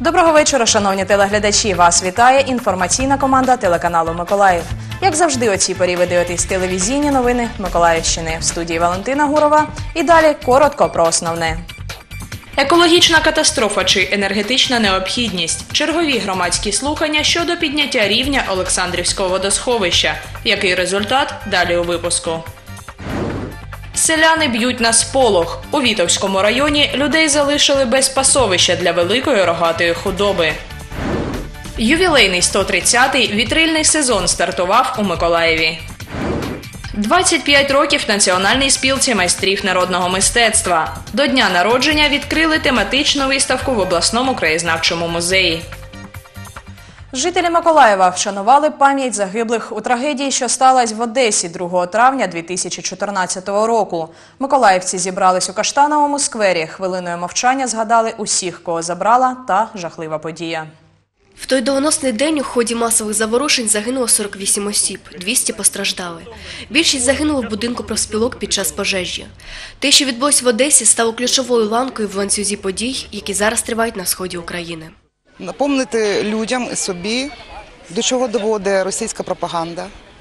Доброго вечора, шановні телеглядачі. Вас вітає інформаційна команда телеканалу «Миколаїв». Як завжди, о цій порі ви дивитесь телевізійні новини Миколаївщини. В студії Валентина Гурова. І далі коротко про основне. Екологічна катастрофа чи енергетична необхідність. Чергові громадські слухання щодо підняття рівня Олександрівського водосховища. Який результат? Далі у випуску. Селяни б'ють на сполох. У Вітовському районі людей залишили без пасовища для великої рогатої худоби. Ювілейний 130-й вітрильний сезон стартував у Миколаєві. 25 років Національній спілці майстрів народного мистецтва. До дня народження відкрили тематичну виставку в обласному краєзнавчому музеї. Жителі Миколаєва вшанували пам'ять загиблих у трагедії, що сталася в Одесі 2 травня 2014 року. Миколаївці зібрались у Каштановому сквері. Хвилиною мовчання згадали усіх, кого забрала та жахлива подія. В той доленосний день у ході масових заворушень загинуло 48 осіб, 200 постраждали. Більшість загинуло в будинку профспілок під час пожежі. Те, що відбулось в Одесі, стало ключовою ланкою в ланцюзі подій, які зараз тривають на сході України. Напомнити людям і собі, до чого доводить російська пропаганда,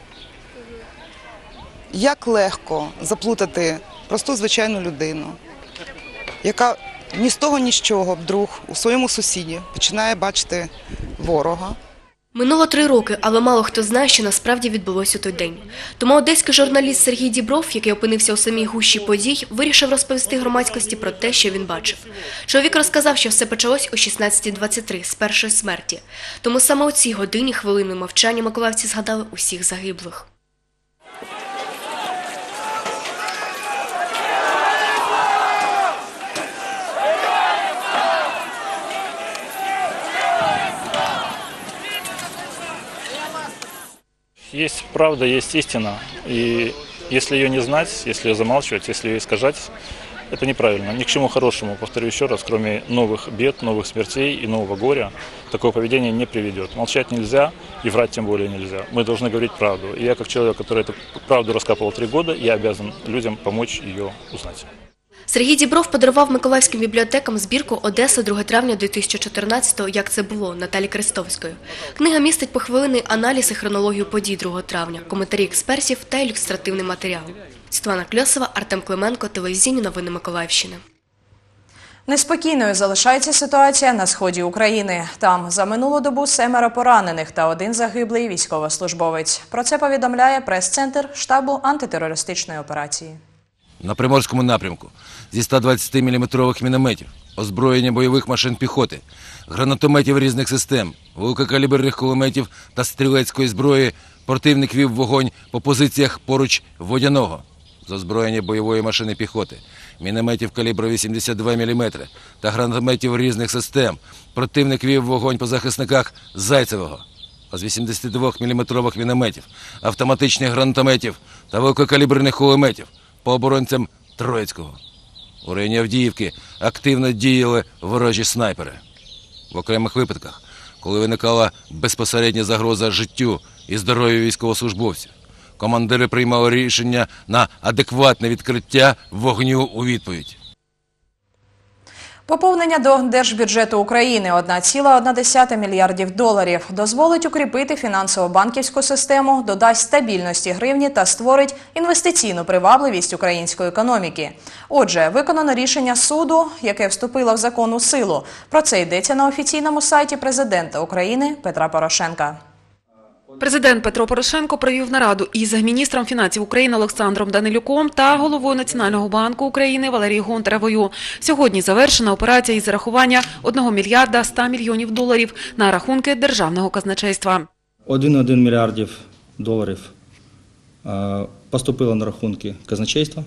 як легко заплутати просту звичайну людину, яка ні з того, ні з чого вдруг у своєму сусіді починає бачити ворога. Минуло 3 роки, але мало хто знає, що насправді відбулося у той день. Тому одеський журналіст Сергій Дібров, який опинився у самій гущі подій, вирішив розповісти громадськості про те, що він бачив. Чоловік розказав, що все почалось о 16:23 з першої смерті. Тому саме у цій годині хвилиною мовчання миколаївці згадали усіх загиблих. Есть правда, есть истина, и если ее не знать, если ее замалчивать, если ее искажать, это неправильно. Ни к чему хорошему, повторю еще раз, кроме новых бед, новых смертей и нового горя, такое поведение не приведет. Молчать нельзя, и врать тем более нельзя. Мы должны говорить правду. И я, как человек, который эту правду раскапывал 3 года, я обязан людям помочь ее узнать. Сергій Дібров подарував миколаївським бібліотекам збірку «Одеса 2 травня 2014-го. Як це було» Наталі Крестовської. Книга містить похвилинний аналіз і хронологію подій 2 травня, коментарі експертів та ілюстративний матеріал. Світлана Кльосова, Артем Клименко, телевізійні новини Миколаївщини. Неспокійною залишається ситуація на сході України. Там за минулу добу 7 поранених та 1 загиблий військовослужбовець. Про це повідомляє прес-центр штабу антитерористичної операції. На Приморському напрямку зі 120-мм мінометів, озброєння бойових машин піхоти, гранатометів різних систем, великокаліберних кулеметів та стрілецької зброї противник вів вогонь по позиціях поруч Водяного. З озброєння бойової машини піхоти, мінометів калібру 82 мм та гранатометів різних систем противник вів вогонь по захисниках Зайцевого. А з 82-мм мінометів, автоматичних гранатометів та великокаліберних кулеметів по оборонцям Троїцького. У районі Авдіївки активно діяли ворожі снайпери. В окремих випадках, коли виникала безпосередня загроза життю і здоров'ю військовослужбовців, командири приймали рішення на адекватне відкриття вогню у відповідь. Поповнення до Держбюджету України 1,1 мільярдів доларів дозволить укріпити фінансово-банківську систему, додасть стабільності гривні та створить інвестиційну привабливість української економіки. Отже, виконано рішення суду, яке вступило в законну силу. Про це йдеться на офіційному сайті президента України Петра Порошенка. Президент Петро Порошенко провів нараду із міністром фінансів України Олександром Данилюком та головою Національного банку України Валерією Гонтаревою. Сьогодні завершена операція із зарахування 1 мільярда 100 мільйонів доларів на рахунки державного казначейства. 1,1 мільярдів доларів поступило на рахунки казначейства,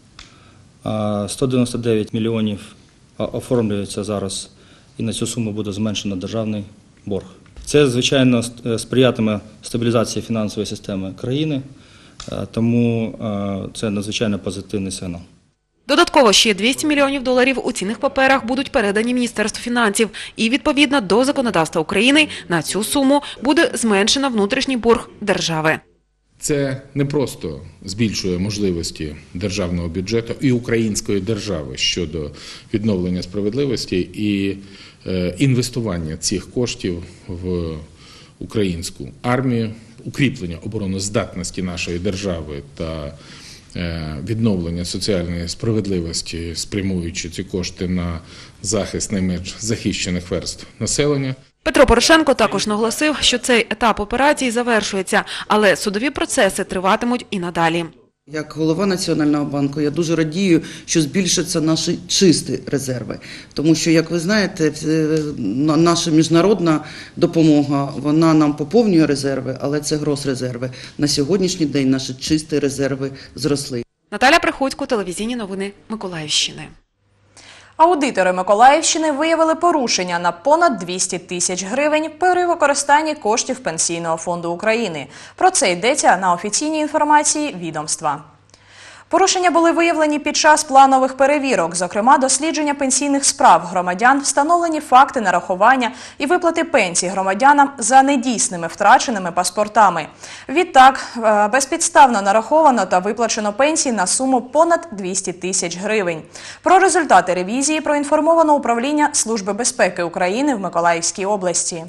199 мільйонів оформлюється зараз і на цю суму буде зменшено державний борг. Це, звичайно, сприятиме стабілізації фінансової системи країни, тому це надзвичайно позитивний сигнал. Додатково ще 200 мільйонів доларів у цінних паперах будуть передані Міністерству фінансів. І відповідно до законодавства України на цю суму буде зменшено внутрішній борг держави. Це не просто збільшує можливості державного бюджету і української держави щодо відновлення справедливості і інвестування цих коштів в українську армію, укріплення обороноздатності нашої держави та відновлення соціальної справедливості, спрямуючи ці кошти на захист найменш захищених верств населення. Петро Порошенко також наголосив, що цей етап операції завершується, але судові процеси триватимуть і надалі. Як голова Національного банку я дуже радію, що збільшаться наші чисті резерви. Тому що, як ви знаєте, наша міжнародна допомога, вона нам поповнює резерви, але це гросрезерви. На сьогоднішній день наші чисті резерви зросли. Наталя Приходько, телевізійні новини Миколаївщини. Аудитори Миколаївщини виявили порушення на понад 200 тисяч гривень при використанні коштів Пенсійного фонду України. Про це йдеться на офіційній інформації відомства. Порушення були виявлені під час планових перевірок, зокрема дослідження пенсійних справ громадян, встановлені факти нарахування і виплати пенсій громадянам за недійсними втраченими паспортами. Відтак, безпідставно нараховано та виплачено пенсії на суму понад 200 тисяч гривень. Про результати ревізії проінформовано управління Служби безпеки України в Миколаївській області.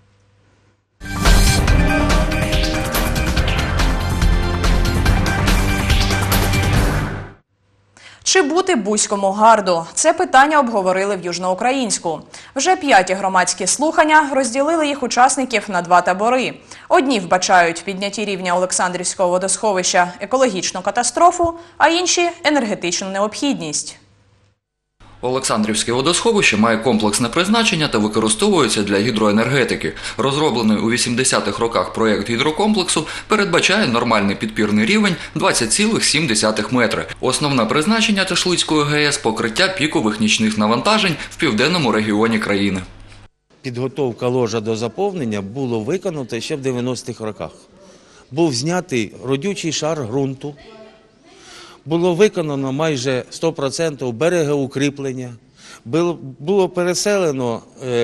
Чи бути Буському гарду? Це питання обговорили в Южноукраїнську. Вже 5-ті громадські слухання розділили їх учасників на 2 табори. Одні вбачають в піднятті рівня Олександрівського водосховища екологічну катастрофу, а інші – енергетичну необхідність. Олександрівське водосховище має комплексне призначення та використовується для гідроенергетики. Розроблений у 80-х роках проєкт гідрокомплексу передбачає нормальний підпірний рівень 20,7 метри. Основне призначення Тешлицької ГЕС – покриття пікових нічних навантажень в південному регіоні країни. Підготовка ложа до заповнення було виконано ще в 90-х роках. Був знятий родючий шар ґрунту. Було виконано майже 100% берегоукріплення, було переселено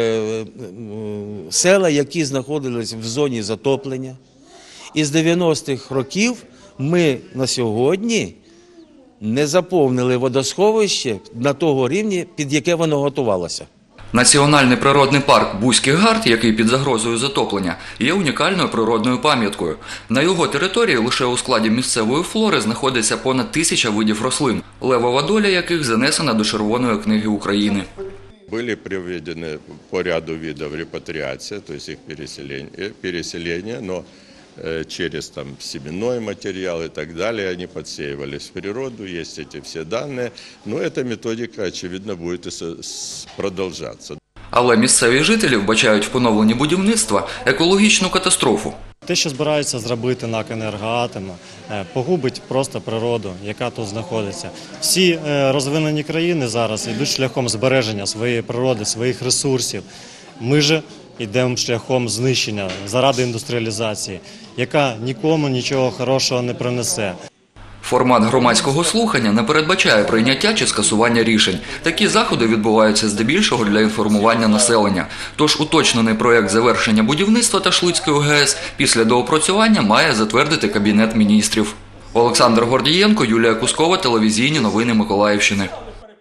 села, які знаходились в зоні затоплення. І з 90-х років ми на сьогодні не заповнили водосховище на того рівня, під яке воно готувалося. Національний природний парк Буський Гард, який під загрозою затоплення, є унікальною природною пам'яткою. На його території лише у складі місцевої флори знаходиться понад 1000 видів рослин, левова доля яких занесена до Червоної книги України. Были проведены по ряду видов репатриация, то есть их переселение, но через семенной материал и так далее они подсеивались в природу, есть эти все данные, но эта методика, очевидно, будет продолжаться. Але місцеві жителі вбачають в поновленні будівництва екологічну катастрофу. Те, що збираються зробити НАК «Енергоатом», погубить просто природу, яка тут знаходиться. Всі розвинені країни зараз йдуть шляхом збереження своєї природи, своїх ресурсів. Ми ж йдемо шляхом знищення заради індустріалізації, яка нікому нічого хорошого не принесе. Формат громадського слухання не передбачає прийняття чи скасування рішень. Такі заходи відбуваються здебільшого для інформування населення. Тож уточнений проєкт завершення будівництва Тешлицької ГЕС після доопрацювання має затвердити Кабінет міністрів. Олександр Гордієнко, Юлія Кускова, телевізійні новини Миколаївщини.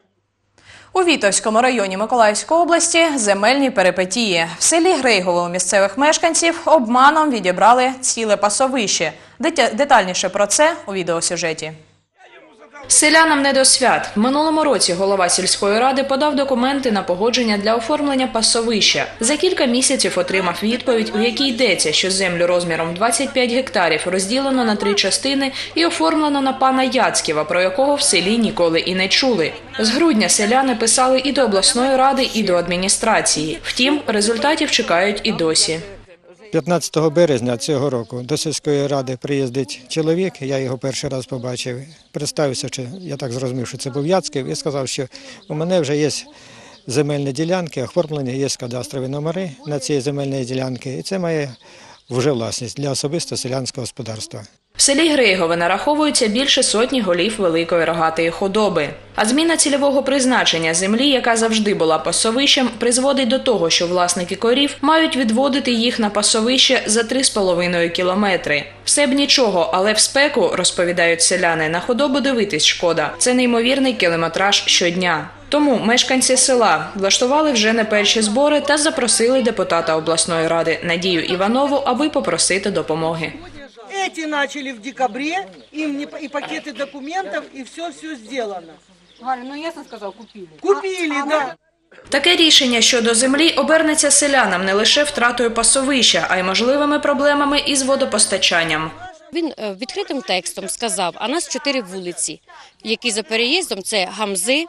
У Вітовському районі Миколаївської області земельні перипетії. В селі Грейгово у місцевих мешканців обманом відібрали ціле пасовище. Детальніше про це у відеосюжеті. Селянам не до свят. В минулому році голова сільської ради подав документи на погодження для оформлення пасовища. За кілька місяців отримав відповідь, у якій йдеться, що землю розміром 25 гектарів розділено на 3 частини і оформлено на пана Яцькєва, про якого в селі ніколи і не чули. З грудня селяни писали і до обласної ради, і до адміністрації. Втім, результатів чекають і досі. 15 березня цього року до сільської ради приїздить чоловік, я його перший раз побачив, представився, що я так зрозумів, що це був Яцьків, і сказав, що у мене вже є земельні ділянки, оформлені, є кадастрові номери на ці земельні ділянки, і це має вже власність для особисто селянського господарства. В селі Грейгове нараховується більше сотні голів великої рогатої худоби. А зміна цільового призначення землі, яка завжди була пасовищем, призводить до того, що власники корів мають відводити їх на пасовище за 3,5 кілометри. Все б нічого, але в спеку, розповідають селяни, на худобу дивитись шкода. Це неймовірний кілометраж щодня. Тому мешканці села влаштували вже не перші збори та запросили депутата обласної ради Надію Іванову, аби попросити допомоги. Эти начали в декабре, им и пакеты документов, и все сделано. Галя, ну ясно сказал, купили. Купили, да. Таке рішення щодо землі обернеться селянам не лише втратою пасовища, а й можливими проблемами із водопостачанням. Він відкритим текстом сказав, а нас 4 вулиці, які за переїздом – це Гамзи,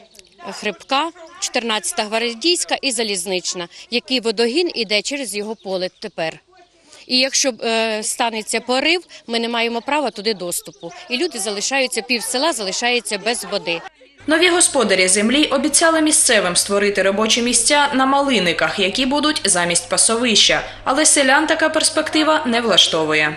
Хребка, 14-та Гвардійська і Залізнична, який водогін іде через його поле тепер. І якщо станеться порив, ми не маємо права туди доступу. І люди залишаються, пів села залишається без води. Нові господарі землі обіцяли місцевим створити робочі місця на малиниках, які будуть замість пасовища. Але селян така перспектива не влаштовує.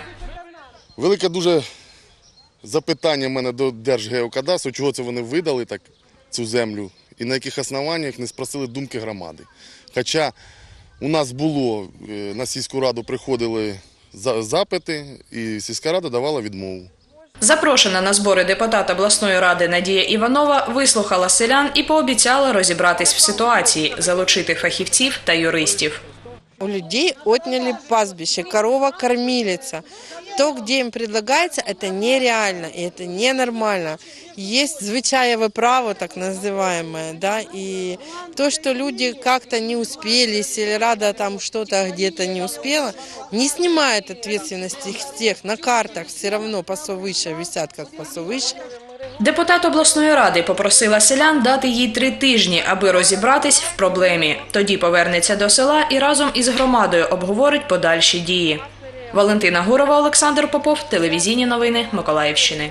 Велике дуже запитання в мене до Держгеокадастру, чого це вони видали так цю землю і на яких основаннях не спросили думки громади. Хоча у нас було, на сільську раду приходили запити, і сільська рада давала відмову. Запрошена на збори депутат обласної ради Надія Іванова вислухала селян і пообіцяла розібратись в ситуації, залучити фахівців та юристів. У людей отняли пастбище, корова-кормилица. То, где им предлагается, это нереально, и это ненормально. Есть звычаевое право, так называемое, да, и то, что люди как-то не успели, сельрада там что-то где-то не успела, не снимает ответственности с тех, на картах все равно пасовища висят как пасовища. Депутат обласної ради попросила селян дати їй 3 тижні, аби розібратись в проблемі. Тоді повернеться до села і разом із громадою обговорить подальші дії. Валентина Гурова, Олександр Попов, телевізійні новини Миколаївщини.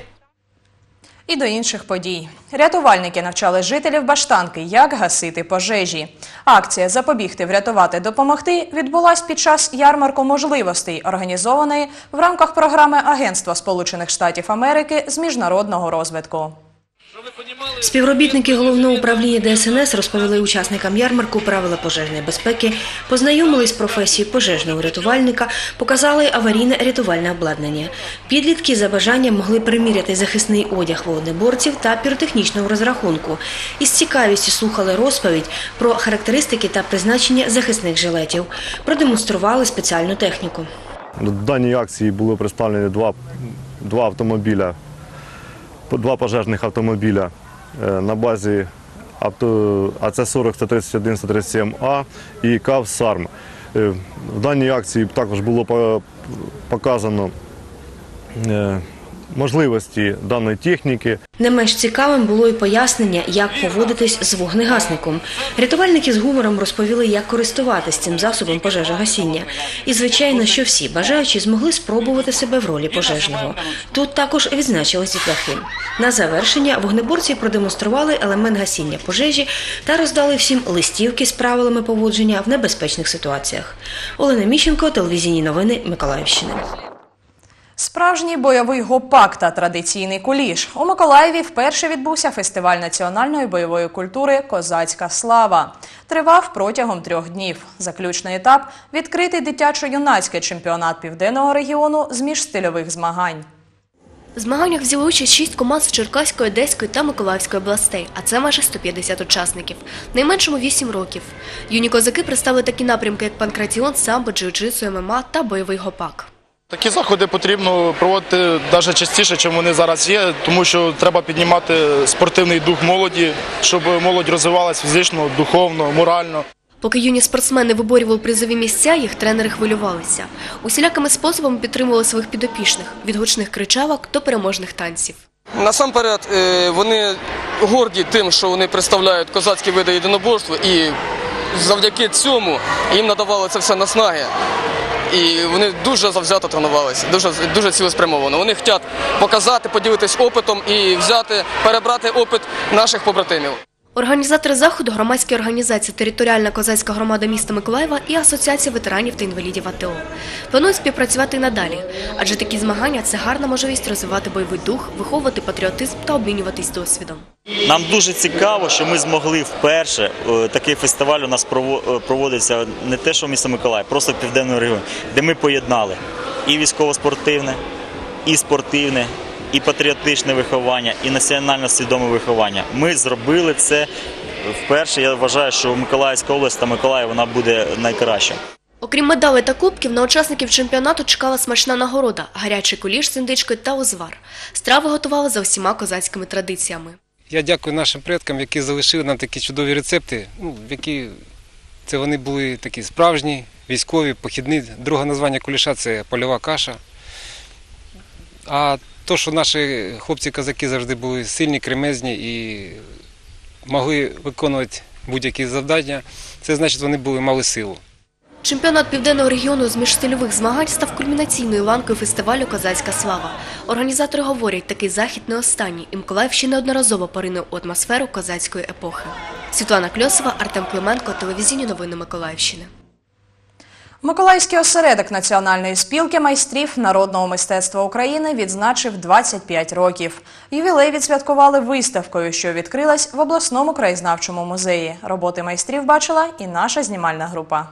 І до інших подій. Рятувальники навчали жителів Баштанки, як гасити пожежі. Акція «Запобігти, врятувати, допомогти» відбулась під час ярмарку можливостей, організованої в рамках програми Агентства Сполучених Штатів Америки з міжнародного розвитку. Співробітники Головного управління ДСНС розповіли учасникам ярмарку правила пожежної безпеки, познайомились з професією пожежного рятувальника, показали аварійне рятувальне обладнання. Підлітки за бажанням могли приміряти захисний одяг вогнеборців та піротехнічного розрахунку. Із цікавістю слухали розповідь про характеристики та призначення захисних жилетів. Продемонстрували спеціальну техніку. В даній акції були представлені два автомобіля. 2 пожежних автомобіля на базі АЦ-40, 131, 137А і КАВ «Сарм». В даній акції також було показано можливості даної техніки. Не менш цікавим було і пояснення, як поводитись з вогнегасником. Рятувальники з гумором розповіли, як користуватись цим засобом пожежогасіння. І, звичайно, що всі бажаючі змогли спробувати себе в ролі пожежного. Тут також відзначились дітлахи. На завершення вогнеборці продемонстрували елемент гасіння пожежі та роздали всім листівки з правилами поводження в небезпечних ситуаціях. Олена Міщенко, телевізійні новини Миколаївщини. Справжній бойовий гопак та традиційний куліш. У Миколаєві вперше відбувся фестиваль національної бойової культури «Козацька слава». Тривав протягом 3 днів. Заключний етап – відкритий дитячо-юнацький чемпіонат Південного регіону з міжстильових змагань. В змаганнях взяли участь 6 команд з Черкаської, Одеської та Миколаївської областей, а це майже 150 учасників. Найменшому 8 років. Юні козаки представили такі напрямки, як панкратіон, самбо, джиу-джитсу, ММА та бойовий гопак. Такі заходи потрібно проводити навіть частіше, ніж вони зараз є, тому що треба піднімати спортивний дух молоді, щоб молодь розвивалася фізично, духовно, морально. Поки юні спортсмени виборювали призові місця, їх тренери хвилювалися. Усілякими способами підтримували своїх підопічних – від гучних кричавок до переможних танців. Насамперед, вони горді тим, що вони представляють козацькі види єдиноборства, і завдяки цьому їм надавали це все наснаги. І вони дуже завзято тренувалися, дуже цілеспрямовано. Вони хочуть показати, поділитись опитом і перебрати опит наших побратимів. Організатори заходу – громадські організації «Територіальна козацька громада міста Миколаєва» і Асоціація ветеранів та інвалідів АТО. Планують співпрацювати і надалі, адже такі змагання – це гарна можливість розвивати бойовий дух, виховувати патріотизм та обмінюватись досвідом. Нам дуже цікаво, що ми змогли вперше, такий фестиваль у нас проводиться не те, що в місті Миколаїв, просто в Південному регіоні, де ми поєднали і військово-спортивне, і спортивне, і патріотичне виховання, і національно свідоме виховання. Ми зробили це вперше. Я вважаю, що Миколаївська область та Миколаїв вона буде найкраща. Окрім медалей та кубків, на учасників чемпіонату чекала смачна нагорода – гарячий куліш з індичкою та узвар. Страви готували за всіма козацькими традиціями. Я дякую нашим предкам, які залишили нам такі чудові рецепти, які це вони були такі справжні, військові, похідні. Друге названня куліша – це польова каша. А то, що наші хлопці-козаки завжди були сильні, кремезні і могли виконувати будь-які завдання, це значить, вони мали силу. Чемпіонат Південного регіону з міжстильових змагань став кульмінаційною ланкою фестивалю «Козацька слава». Організатори говорять, такий захід не останній, і Миколаїв ще неодноразово поринув у атмосферу козацької епохи. Світлана Кльосова, Артем Клименко, телевізійні новини Миколаївщини. Миколаївський осередок Національної спілки майстрів народного мистецтва України відзначив 25 років. Ювілей відсвяткували виставкою, що відкрилась в обласному краєзнавчому музеї. Роботи майстрів бачила і наша знімальна група.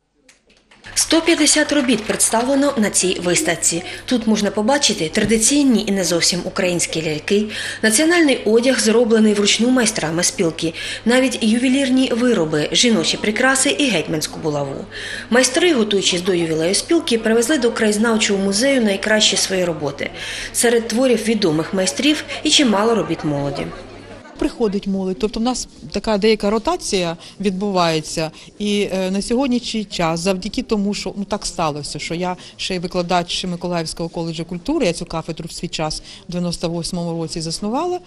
150 робіт представлено на цій виставці. Тут можна побачити традиційні і не зовсім українські ляльки, національний одяг, зроблений вручну майстрами спілки, навіть ювелірні вироби, жіночі прикраси і гетьманську булаву. Майстри, готуючись до ювілею спілки, привезли до краєзнавчого музею найкращі свої роботи. Серед творів відомих майстрів і чимало робіт молоді. Приходить молодь, тобто в нас така деяка ротація відбувається, і на сьогоднішній час, завдяки тому, що так сталося, що я ще й викладач Миколаївського коледжу культури, я цю кафедру в свій час в 98-му році заснувала,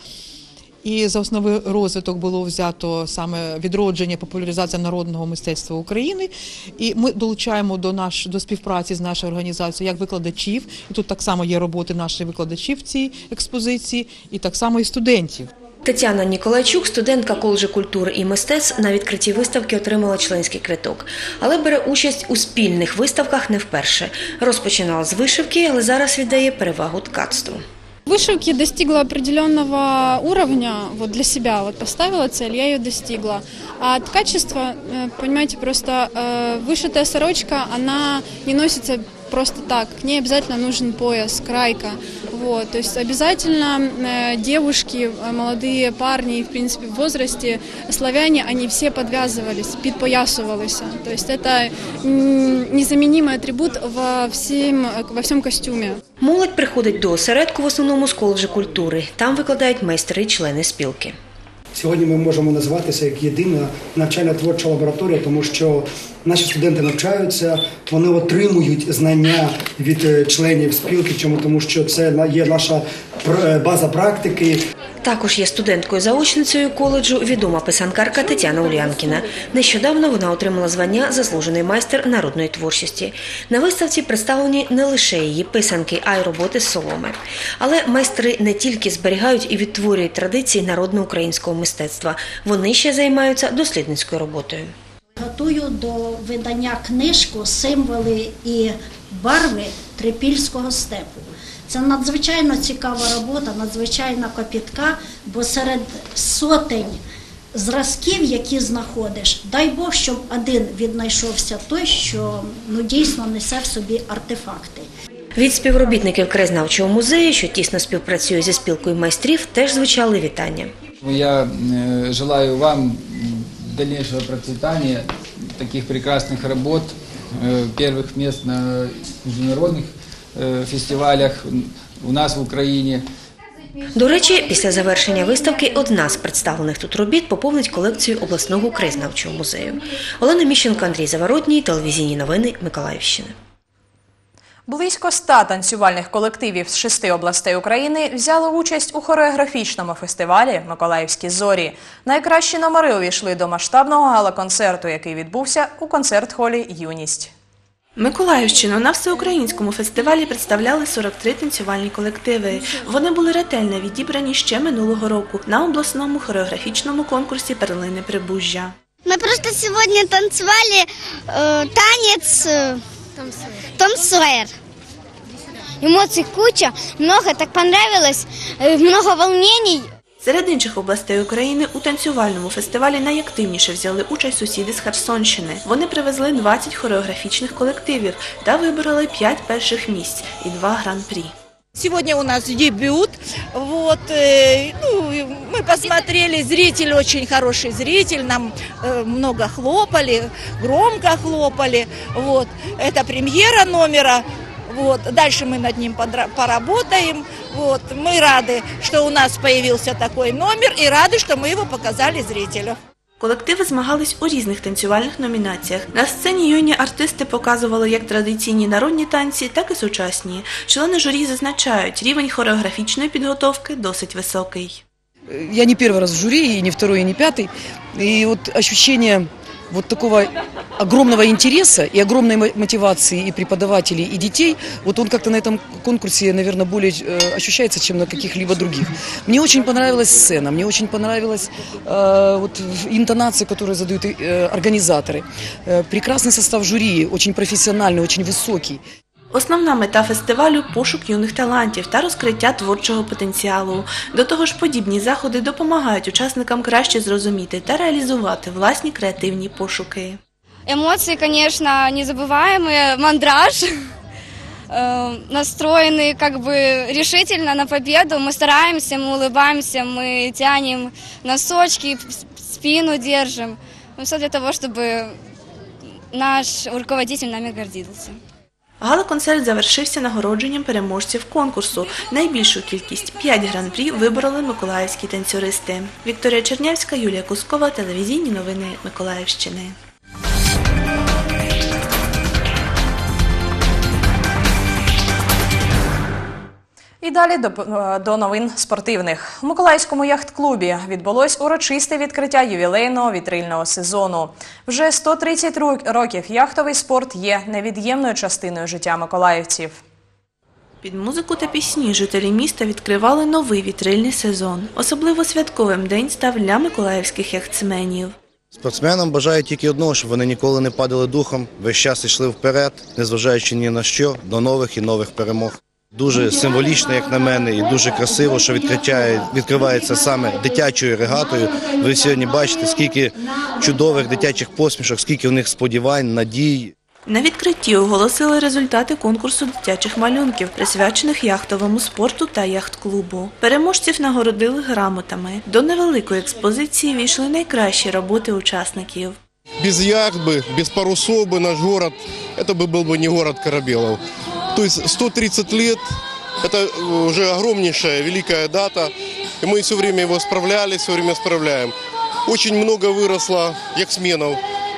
і за основний розвиток було взято саме відродження, популяризація народного мистецтва України, і ми долучаємо до співпраці з нашою організацією як викладачів, і тут так само є роботи наших викладачів в цій експозиції, і так само і студентів. Тетяна Ніколайчук, студентка коледжу культури і мистецтв, на відкритті виставки отримала членський квиток. Але бере участь у спільних виставках не вперше. Розпочинала з вишивки, але зараз віддає перевагу ткацтву. Вышивки достигла определенного уровня, для себя поставила цель, я ее достигла. А ткачество, понимаете, просто вышитая сорочка, она не носится просто так, к ней обязательно нужен пояс, крайка. То есть обязательно девушки, молодые парни, в принципе, в возрасте, славяне, они все подвязывались, подпоясывались. То есть это незаменимый атрибут во всем костюме. Молодь приходить до осередку в основному з коледжу культури. Там викладають майстри-члени спілки. Сьогодні ми можемо називатися як єдина навчально-творча лабораторія, тому що наші студенти навчаються, вони отримують знання від членів спілки, тому що це є наша база практики. Також є студенткою-заочницею коледжу відома писанкарка Тетяна Ульянкіна. Нещодавно вона отримала звання «Заслужений майстер народної творчості». На виставці представлені не лише її писанки, а й роботи з соломи. Але майстри не тільки зберігають і відтворюють традиції народного українського мистецтва. Вони ще займаються дослідницькою роботою. Готую до видання книжку «Символи і барви трипільського степу». Це надзвичайно цікава робота, надзвичайно копітка, бо серед сотень зразків, які знаходиш, дай Бог, щоб один віднайшовся той, що дійсно несе в собі артефакти. Від співробітників краєзнавчого музею, що тісно співпрацює зі спілкою майстрів, теж звучали вітання. Я желаю вам дальнейшего процветания, таких прекрасных работ, первых мест на международных фестивалях у нас в Україні. До речі, після завершення виставки одна з представлених тут робіт поповнить колекцію обласного краєзнавчого музею. Олена Міщенко, Андрій Заворотній, телевізійні новини Миколаївщини. Близько 100 танцювальних колективів з 6 областей України взяли участь у хореографічному фестивалі «Миколаївські зорі». Найкращі номери увійшли до масштабного гала-концерту, який відбувся у концерт-холі «Юність». Миколаївщину на всеукраїнському фестивалі представляли 43 танцювальні колективи. Вони були ретельно відібрані ще минулого року на обласному хореографічному конкурсі «Перлини Прибужжя». Мы просто сегодня танцевали танец Том Сойер. Эмоций куча, много, так понравилось, много волнений. Серед інших областей України у танцювальному фестивалі найактивніше взяли участь сусіди з Херсонщини. Вони привезли 20 хореографічних колективів та вибороли 5 перших місць і 2 гран-прі. Сегодня у нас дебют, мы посмотрели, зритель очень хороший зритель, нам много хлопали, громко хлопали, это премьера номера. Дальше мы над ним поработаем. Мы рады, что у нас появился такой номер и рады, что мы его показали зрителю. Колективи змагались у різних танцювальних номінаціях. На сцені юні артисти показували як традиційні народні танці, так і сучасні. Члени журі зазначають, рівень хореографічної підготовки досить високий. Я не первый раз в жюри, и не второй, и не пятый. И ощущение такого огромного интереса и огромной мотивации и преподавателей, и детей, он как-то на этом конкурсе, наверное, более ощущается, чем на каких-либо других. Мне очень понравилась сцена, мне очень понравилась интонация, которую задают организаторы. Прекрасный состав жюри, очень профессиональный, очень высокий. Основна мета фестивалю – пошук юних талантів та розкриття творчого потенціалу. До того ж, подібні заходи допомагають учасникам краще зрозуміти та реалізувати власні креативні пошуки. Эмоции, конечно, незабываемые, мандраж, настроены решительно на победу. Мы стараемся, мы улыбаемся, мы тянем носочки, спину держим. Все для того, чтобы наш руководитель нами гордился. Гала-концерт завершився нагородженням переможців конкурсу. Найбільшу кількість – 5 гран-прі вибороли миколаївські танцюристи. Вікторія Чернявська, Юлія Кускова, телевізійні новини Миколаївщини. І далі до новин спортивних. У Миколаївському яхт-клубі відбулось урочисте відкриття ювілейного вітрильного сезону. Вже 130 років яхтовий спорт є невід'ємною частиною життя миколаївців. Під музику та пісні жителі міста відкривали новий вітрильний сезон. Особливо святковим день став для миколаївських яхтсменів. Спортсменам бажаю тільки одного, щоб вони ніколи не падали духом, весь час йшли вперед, незважаючи ні на що, до нових і нових перемог. Дуже символічно, як на мене, і дуже красиво, що відкривається саме дитячою регатою. Ви сьогодні бачите, скільки чудових дитячих посмішок, скільки в них сподівань, надій. На відкритті оголосили результати конкурсу дитячих малюнків, присвячених яхтовому спорту та яхт-клубу. Переможців нагородили грамотами. До невеликої експозиції війшли найкращі роботи учасників. Без яхт, без парусов наш город, це був би не город корабелів. То есть 130 лет – это уже огромнейшая, великая дата, и мы все время его справляли, все время справляем. Очень много выросло яхтсменов,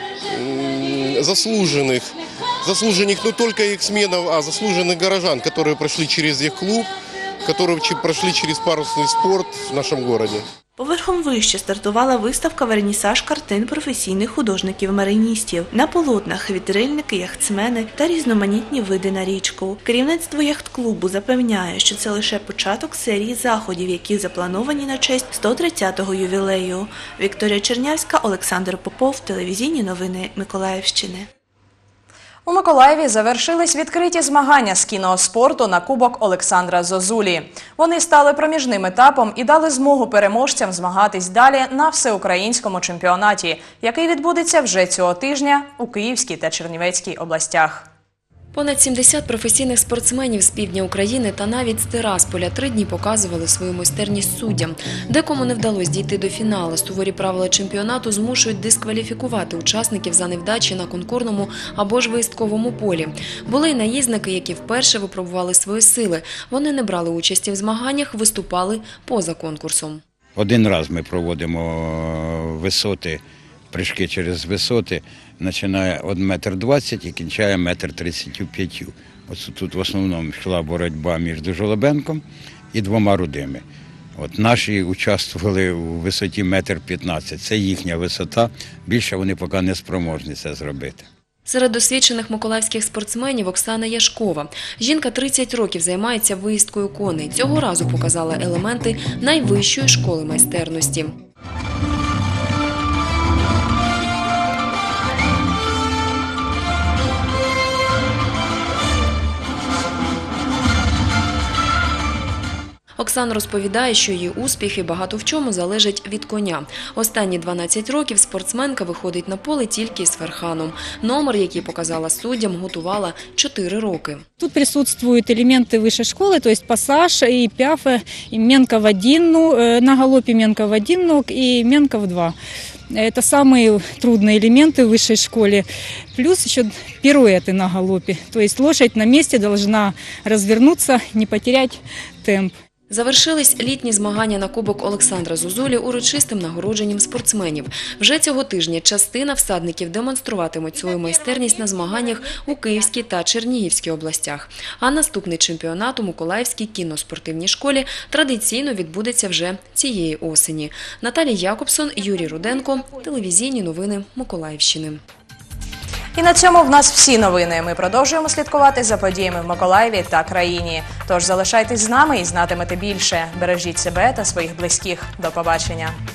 заслуженных не только яхтсменов, а заслуженных горожан, которые прошли через яхт-клуб, которые прошли через парусный спорт в нашем городе. Поверхом вище стартувала виставка «Вернісаж» картин професійних художників-мариністів. На полотнах – вітрильники, яхтсмени та різноманітні види на річку. Керівництво яхт-клубу запевняє, що це лише початок серії заходів, які заплановані на честь 130-го ювілею. Вікторія Чернявська, Олександр Попов, телевізійні новини Миколаївщини. У Миколаєві завершились відкриті змагання з кіноспорту на Кубок Олександра Зозулі. Вони стали проміжним етапом і дали змогу переможцям змагатись далі на всеукраїнському чемпіонаті, який відбудеться вже цього тижня у Київській та Чернівецькій областях. Понад 70 професійних спортсменів з півдня України та навіть з Тирасполя 3 дні показували свою майстерність суддям. Декому не вдалося дійти до фіналу. Суворі правила чемпіонату змушують дискваліфікувати учасників за невдачі на конкурному або ж виїздковому полі. Були й наїзники, які вперше випробували свої сили. Вони не брали участі в змаганнях, виступали поза конкурсом. Один раз ми проводимо висоти, прыжки через висоти, починає від 1,20 м і кінчає 1,35 м. Ось тут в основному йшла боротьба між Жолобенком і 2 рудими. Наші участвували у висоті 1,15 м. Це їхня висота, більше вони поки не спроможні це зробити. Серед досвідчених миколаївських спортсменів Оксана Яшкова. Жінка 30 років займається виїздкою коней. Цього разу показала елементи найвищої школи майстерності. Оксана розповідає, що її успіхи багато в чому залежать від коня. Останні 12 років спортсменка виходить на поле тільки з ферханом. Номер, який показала суддям, готувала 4 роки. Тут присутствуют элементы высшей школы, то есть пассаж и пяфы, и менка в один на галопе, менка в один ног и менка в два. Это самые трудные элементы в высшей школе. Плюс еще пируэты на галопе. То есть лошадь на месте должна развернуться, не потерять темп. Завершились літні змагання на Кубок Олександра Зозулі урочистим нагородженням спортсменів. Вже цього тижня частина всадників демонструватимуть свою майстерність на змаганнях у Київській та Чернігівській областях. А наступний чемпіонат у Миколаївській кінно-спортивній школі традиційно відбудеться вже цієї осені. Наталія Якобсон, Юрій Руденко. Телевізійні новини Миколаївщини. І на цьому в нас всі новини. Ми продовжуємо слідкувати за подіями в Миколаєві та країні. Тож залишайтесь з нами і знатимете більше. Бережіть себе та своїх близьких. До побачення.